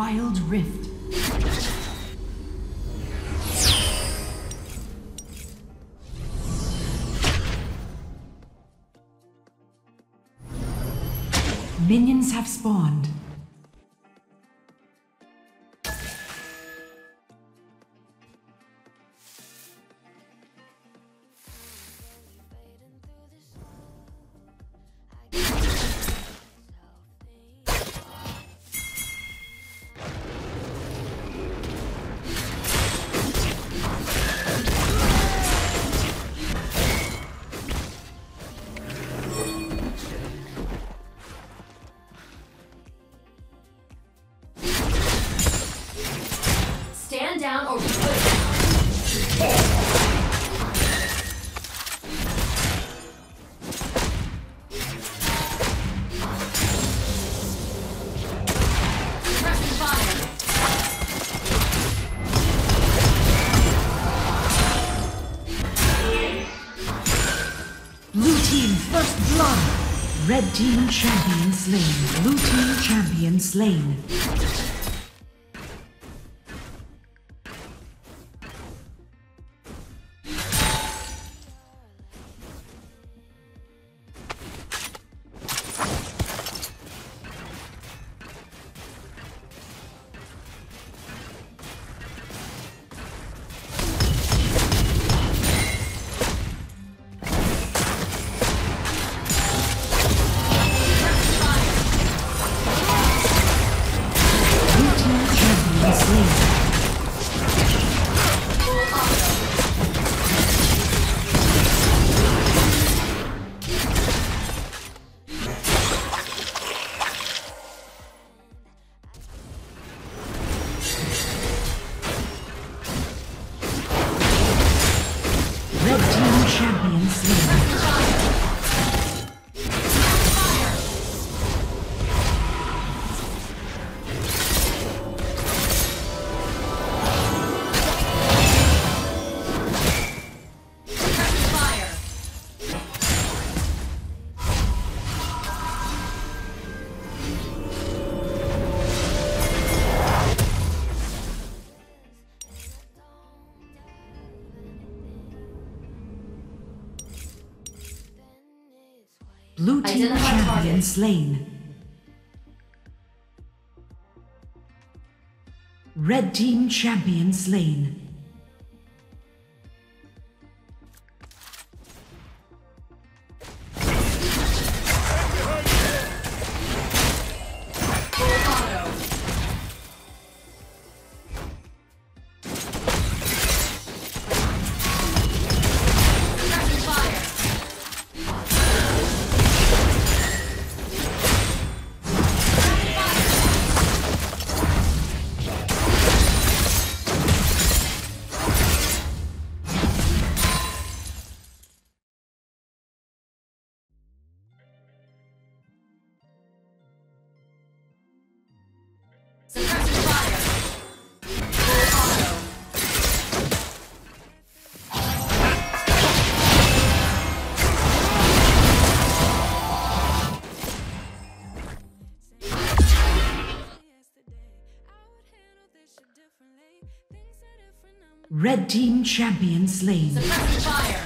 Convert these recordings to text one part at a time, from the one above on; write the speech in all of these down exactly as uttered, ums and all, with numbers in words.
Wild Rift. Minions have spawned. Stand down or we put it down. Suppressing fire. Blue team first blood. Red team champion slain. Blue team champion slain. Blue team champion slain. Red team champion slain. Red team champion slain. Suppressing fire.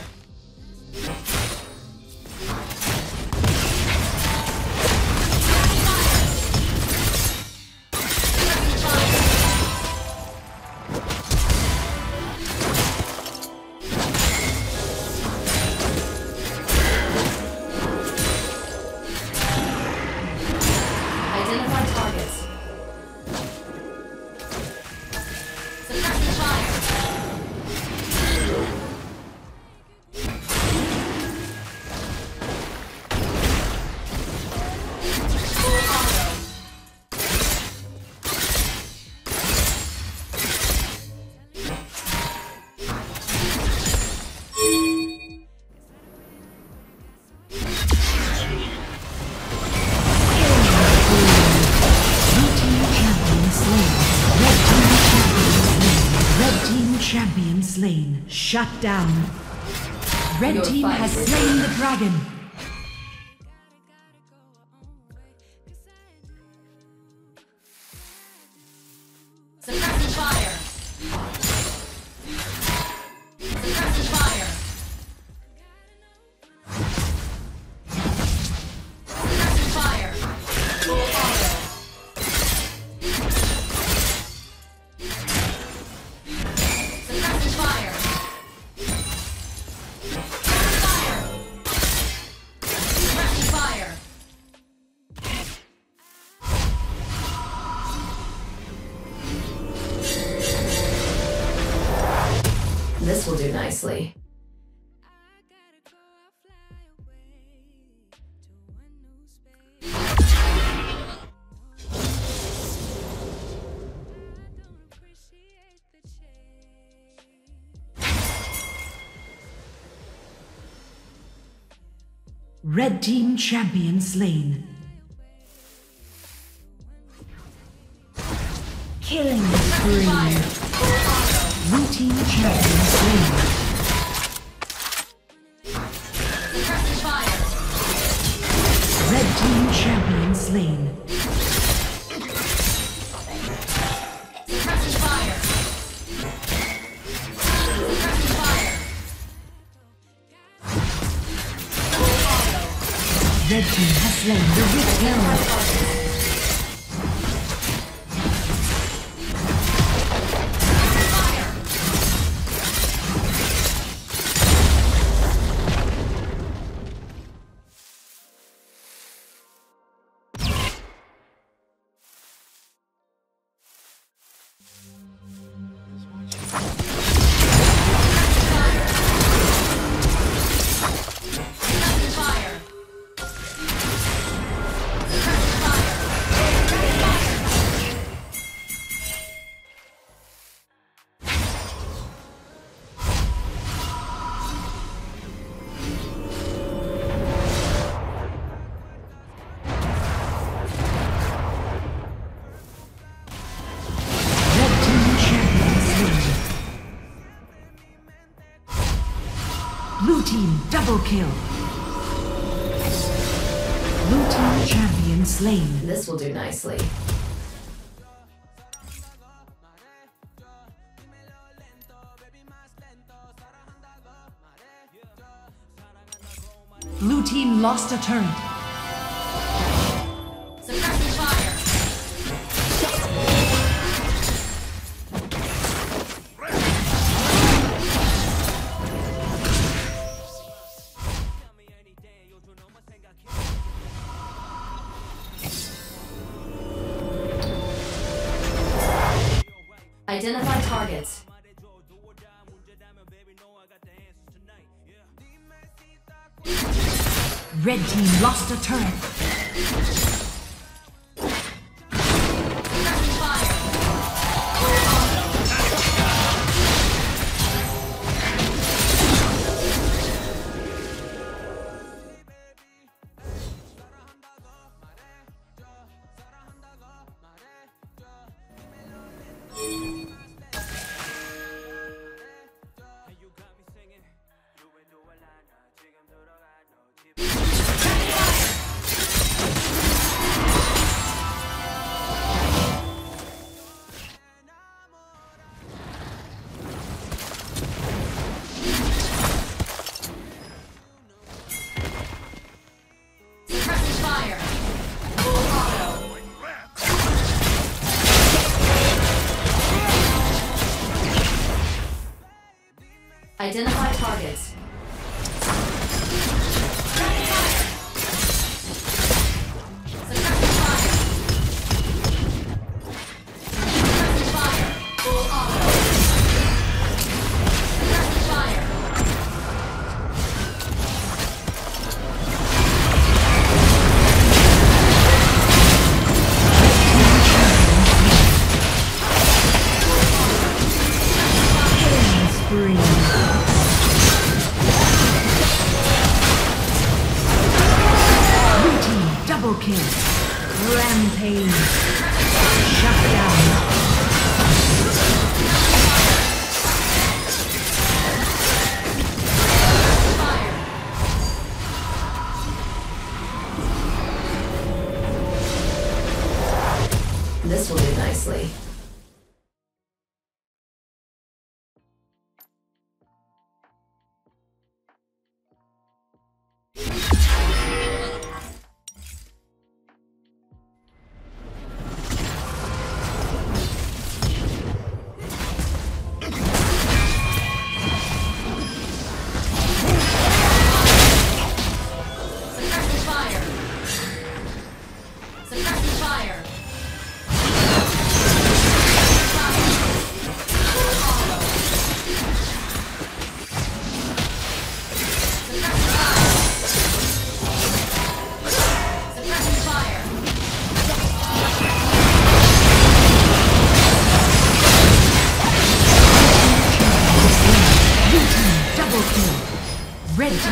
Champion slain. Shut down. Red Your team has fight. slain the dragon. This will do nicely. Red team champion slain. Killing spree. Blue team champion slain. Suppressing fire. Red team champion slain. Suppressing fire. Suppressing fire. Red team has slain the Rift Herald. Blue team double kill. Blue team champion slain. This will do nicely. Blue team lost a turret. Suppressing fire. Identify targets. Red team lost a turret. Suppressing fire. Suppressing fire. Full auto. Identify targets. Suppressing fire. Suppressing fire. Suppressing fire. Full auto. Suppressing fire. Spree. Blue team double kill. Rampage. Shut down. Fire. This will do nicely. Suppressing fire. Suppressing fire.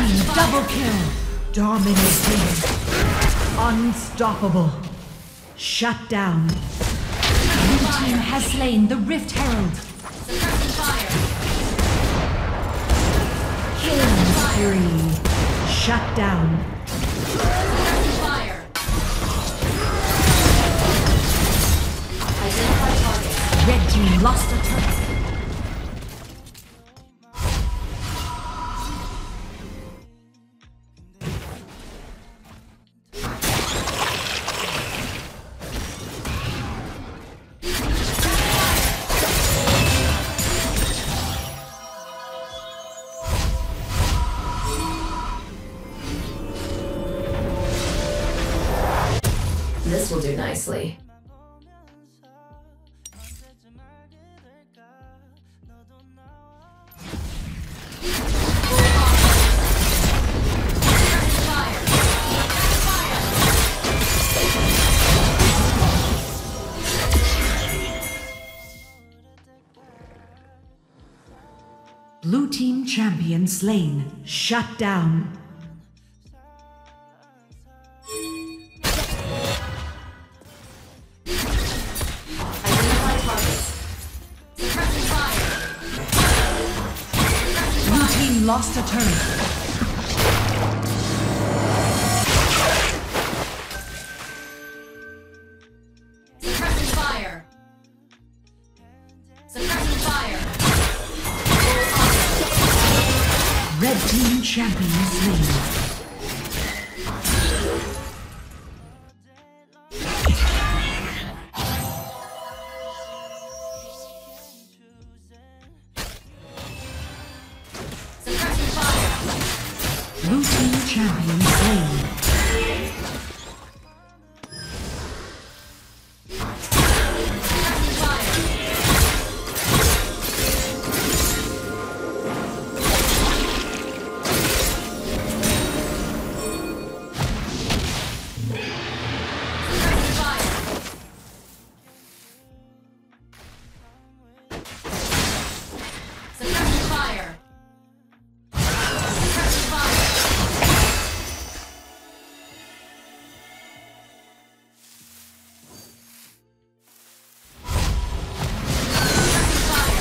team double kill. Dominating. Unstoppable. Shut down. Blue team has slain the Rift Herald. Suppressing fire. Killing spree. Shut down. Suppressing fire. Identify target. Red team lost a turret. This will do nicely. Blue team champion slain. Shut down. Identify targets. Suppressing fire. Blue team lost a turret. Suppressing fire. Suppressing fire. Red team champion slain. Suppressing fire. Blue team champion slain. Suppressing fire. Suppressing fire. Suppressing fire. Suppressing fire. Suppressing fire.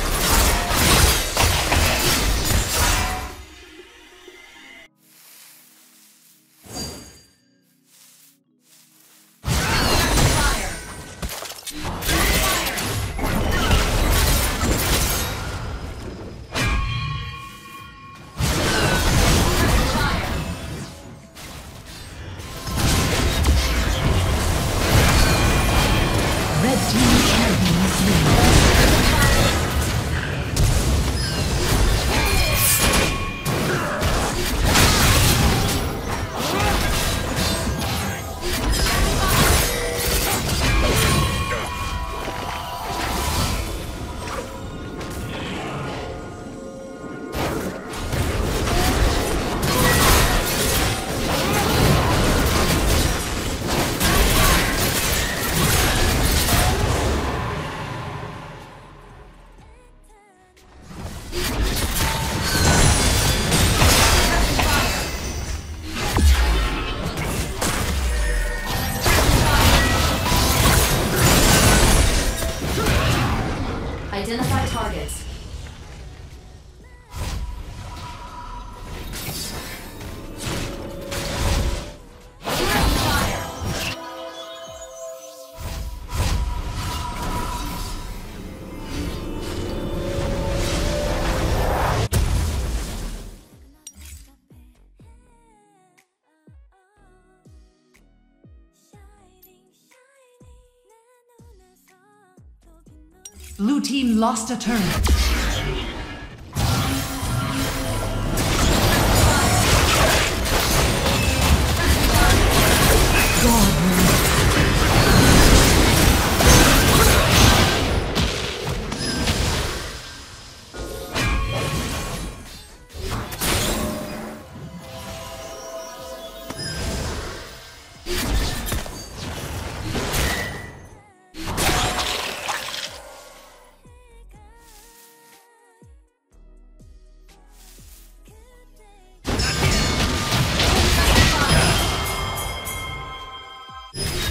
Fire. Fire. Red team champion slain. Identify targets. Suppressing fire. Blue team lost a turret.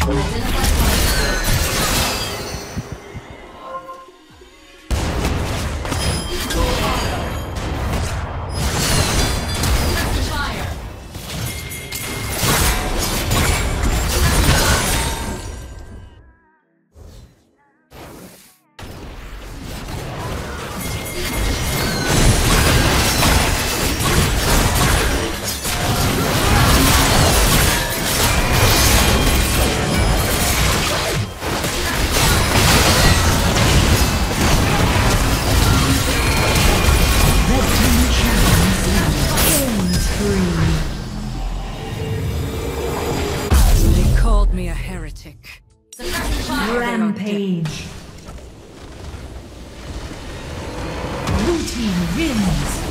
Me a heretic. Rampage. Blue team wins.